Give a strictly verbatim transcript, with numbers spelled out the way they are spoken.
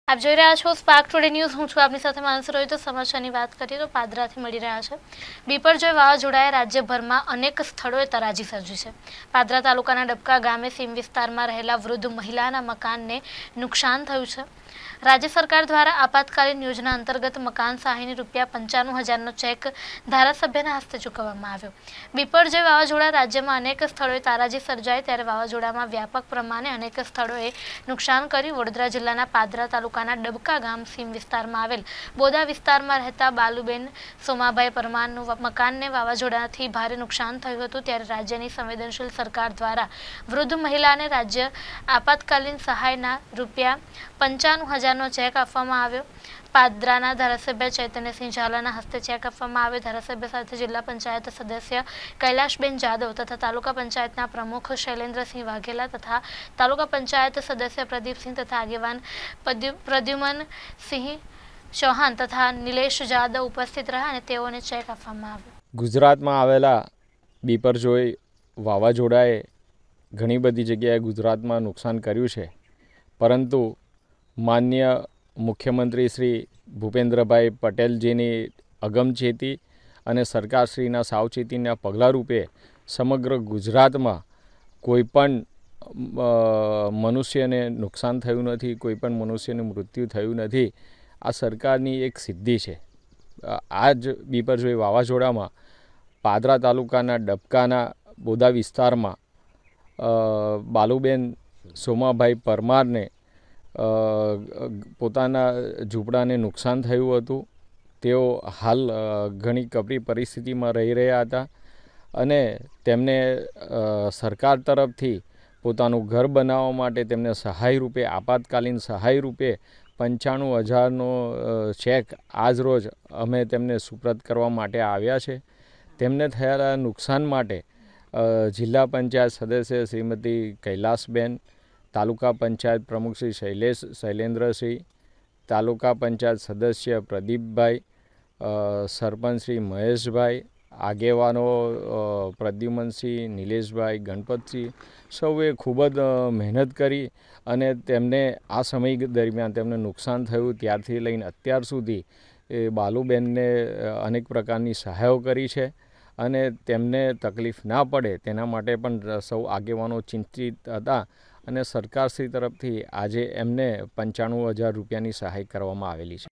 આપ જોઈ રહ્યા છો સ્પાર્ક ટુડે ન્યૂઝ। હું છું આપની સાથે માનસર હોય। તો સમાચારની વાત કરીએ તો પાદરાથી મળી રહ્યા છે। બીપરજોય વાવાઝોડાએ રાજ્યભરમાં અનેક સ્થળોએ તરાજી સર્જી છે। પાદરા તાલુકાના ડબકા ગામે સીમ વિસ્તારમાં રહેલા વૃદ્ધ મહિલાના મકાનને નુકસાન થયું છે। राज्य सरकार द्वारा आपातकालीन योजना अंतर्गत मकान सहायनी रूपिया पंचाणु हजारनो चेक धारासभ्यना हस्ते चूकववामां आव्यो। बीपरजोय वावाझोड़ा राज्य में अनेक स्थलोए ताराजी सर्जाई त्यारे वावाझोड़ामां व्यापक प्रमाणे अनेक स्थलोए नुकसान कर्युं। वडोदरा जिल्लाना पादरा तालुकाना डबका गाम सीम विस्तारमां आवेल बोदा विस्तारमां रहता बालुबेन सोमाभाई परमारनुं मकानने वावाझोड़ाथी भारे नुकसान थयुं हतुं। त्यारे राज्यनी संवेदनशील सरकार द्वारा वृद्ध महिलाने राज्य आपातकालीन सहायना रूपिया पंचाणु हजार नो चेक आपवामां आव्यो। पादराना धारासभ्य चैतन्यसिंह झालाना हस्ते चेक आपवामां आव्यो। धारासभ्य साथे जिल्ला पंचायत सदस्य कैलाशबेन जादव तथा तालुका पंचायतना प्रमुख शैलेन्द्रसिंह वाघेला तथा तालुका पंचायत सदस्य प्रदीपसिंह तथा आगेवान प्रद्युमन सिंह चौहान तथा नीलेश जादव उपस्थित रह्या अने तेओने चेक आपवामां आव्यो। गुजरातमां आवेला बीपरजोय वावाझोड़ाए घणी बधी जग्याए गुजरातमां नुकसान कर्युं छे, परंतु मान्य मुख्यमंत्री श्री भूपेन्द्रभाई पटेलजीनी अगमचेती अने सरकारश्रीना सावचेतीना पगला रूपे समग्र गुजरात में कोईपण मनुष्य ने नुकसान थयुं नथी, कोईपण मनुष्य ने मृत्यु थयुं नथी। आ सरकारनी एक सिद्धि है। आज बीपरजोय वावाझोड़ा में पादरा तालुकाना डबकाना बोदा विस्तार में बालुबेन सोमाभाई परमार ने पोताना झूंपड़ाने नुकसान थयुं हतुं। तेओ हाल घणी कपरी परिस्थिति में रही रह्या हता अने तेमने सरकार तरफथी पोतानुं घर बनाववा माटे तेमने सहाय रूपे आपातकालीन सहाय रूपे पंचाणु हजारनो चेक आज रोज अमे तेमने सुप्रत करवा माटे आव्या छे। तेमने थयेला नुकसान माटे जिल्ला पंचायत सदस्य श्रीमती कैलाशबेन, तालुका पंचायत प्रमुख श्री शैलेष शैलेन्द्र सिंह, तालुका पंचायत सदस्य प्रदीप भाई, सरपंच श्री महेश भाई, आगेवानो प्रद्युमन सिंह, नीलेश भाई, गणपत सिंह सौए खूब मेहनत करी अने तेमने आ समय दरमियान तेमने नुकसान थयुं त्यारथी लईने अत्यार सुधी ए बालुबेन ने अनेक प्रकारनी सहायो करी छे अने तेमने तकलीफ ना पड़े तेना माटे पण सौ आगेवानो चिंतित हता अने सरकारश्री तरफथी आजे एमने पंचाणु हज़ार रूपियानी सहाय करवामां आवेली छे।